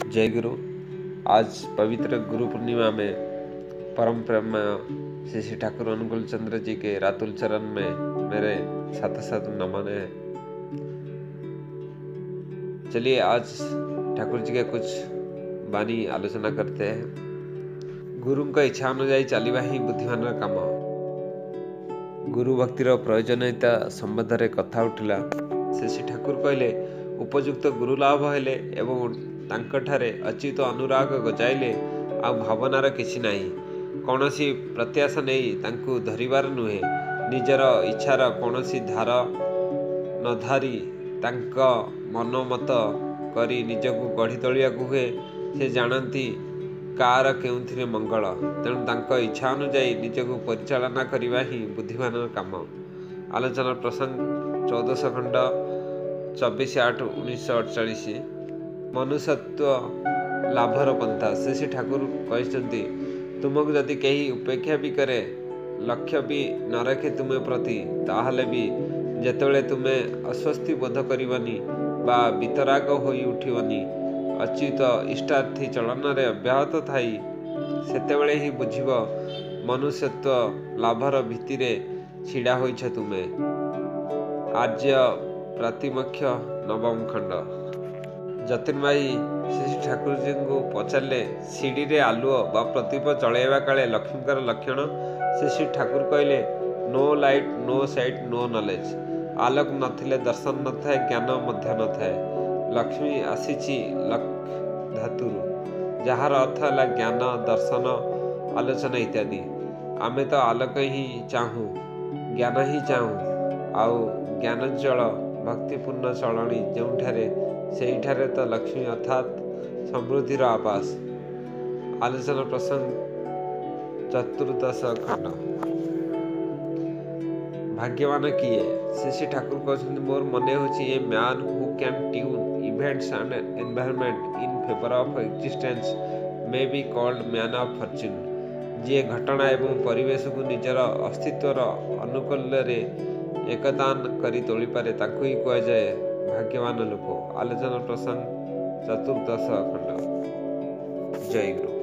जय गुरु। आज पवित्र गुरु पूर्णिमा में परम प्रेममय श्री श्री ठाकुर अनुकूल चंद्र जी के रातुल चरण में मेरे साथ साथ नमन है। चलिए आज ठाकुर जी के कुछ बानी आलोचना करते हैं। गुरु का इच्छा अनुଯାयी चलिबा ही बुद्धिमान काम। गुरु भक्तिर प्रयोजनीयता संबंध में कथा उठिला। श्री ठाकुर कहले उपयुक्त गुरु लाभ हेले एवं तांकठारे अच्युत अनुराग गजाइले आ भावनार किछि नाही। कौनसी प्रत्याशा नहीं तांकु धरिबार नुहे। निजर इच्छार कौनसी धार न धारी तांक मनोमत करी निजकु गढ़ी तोलिया हुए। से जानती कार केउथिरे मंगल, तेणु तांक इच्छा अनुଯାयी निजकु परिचालना करिबा ही बुद्धिमान काम। आलोचना प्रसंग 14 खंड 24/8/1948। मनुष्यत्व लाभर पंथा। श्री ठाकुर कहते तुमको जदि कहीं उपेक्षा भी करे, लक्ष्य भी न रखे तुम्हें प्रति, ताहले भी जेतेबेले तुम्हें अस्वस्थि बोध करबनी बा वितराग होई उठिबनी, अच्युत इष्टार्थी चलन रे अब्याहत थाई, सेतेबेले ही बुझिब मनुष्यत्व लाभर भित्तिरे छिड़ा होइछ तुमे। आर्य प्रातिमोक्ष 9 खंड। जतिन भाई श्री ठाकुर जी को पचारे सीढ़ी रे आलुओ बा प्रदीप चलैवा काले लक्ष्मीकर लक्षण। श्री ठाकुर कहले no light no sight no knowledge. आलोक नथिले दर्शन न थाए, ज्ञान मध्य न थाए। लक्ष्मी आसीची लक धातुरु, जार अर्थ है ज्ञान दर्शन आलोचना इत्यादि। आमे तो आलोक ही चाहूँ, ज्ञान ही चाहूँ। आउ ज्ञानोज्ज्वल भक्तिपूर्ण चलणी जोठारे सेठारे तो लक्ष्मी अर्थात समृद्धिर आवास। आलोचना प्रसंग 14 खंड। भाग्यवान किए? श्री ठाकुर कहते मोर मने होची a man who can tune events and environment in favour of existence may be called man of fortune. जी घटना एवं परिवेश को निजर अस्तित्वर अनुकूल रे एकतान करी तोली पारे ताकू ही कह जाए भाग्यवान लोक। आलोचना प्रसंग 14 खंड। जय गुरु।